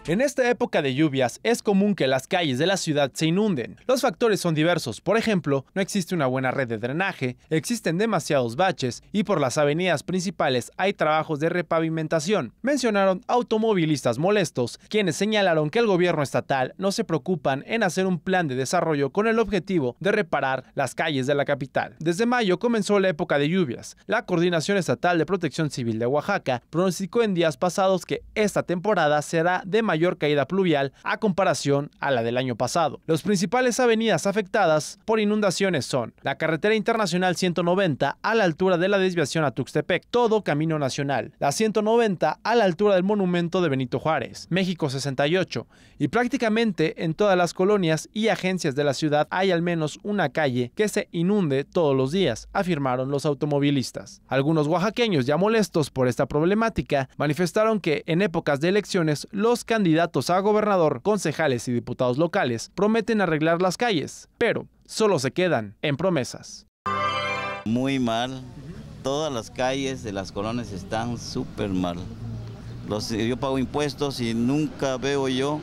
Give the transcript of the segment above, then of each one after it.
En esta época de lluvias es común que las calles de la ciudad se inunden. Los factores son diversos, por ejemplo, no existe una buena red de drenaje, existen demasiados baches y por las avenidas principales hay trabajos de repavimentación. Mencionaron automovilistas molestos, quienes señalaron que el gobierno estatal no se preocupan en hacer un plan de desarrollo con el objetivo de reparar las calles de la capital. Desde mayo comenzó la época de lluvias. La Coordinación Estatal de Protección Civil de Oaxaca pronosticó en días pasados que esta temporada será de mayor caída pluvial a comparación a la del año pasado. Las principales avenidas afectadas por inundaciones son la carretera internacional 190 a la altura de la desviación a Tuxtepec, todo camino nacional, la 190 a la altura del monumento de Benito Juárez, México 68, y prácticamente en todas las colonias y agencias de la ciudad hay al menos una calle que se inunde todos los días, afirmaron los automovilistas. Algunos oaxaqueños ya molestos por esta problemática manifestaron que en épocas de elecciones los candidatos a gobernador, concejales y diputados locales prometen arreglar las calles, pero solo se quedan en promesas. Muy mal, todas las calles de las colonias están súper mal. Yo pago impuestos y nunca veo yo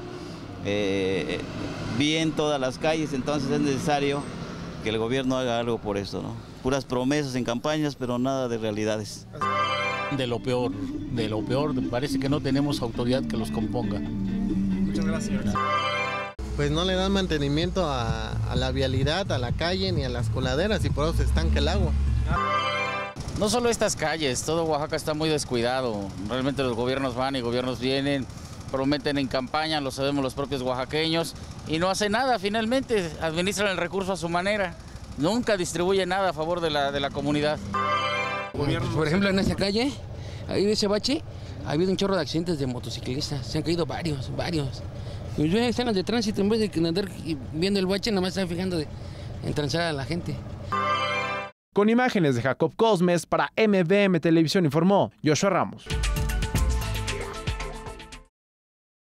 bien todas las calles, entonces es necesario que el gobierno haga algo por eso, ¿no? Puras promesas en campañas, pero nada de realidades. De lo peor, parece que no tenemos autoridad que los componga. Muchas gracias. Pues no le dan mantenimiento a la vialidad, a la calle ni a las coladeras y por eso se estanca el agua. No solo estas calles, todo Oaxaca está muy descuidado. Realmente los gobiernos van y gobiernos vienen, prometen en campaña, lo sabemos los propios oaxaqueños, y no hacen nada finalmente, administran el recurso a su manera. Nunca distribuyen nada a favor de la comunidad. Por ejemplo, en esa calle, ahí de ese bache, ha habido un chorro de accidentes de motociclistas. Se han caído varios. Y yo están los de tránsito, en vez de andar viendo el bache, nada más están fijando en transar a la gente. Con imágenes de Jacob Cosmes para MVM Televisión informó Joshua Ramos.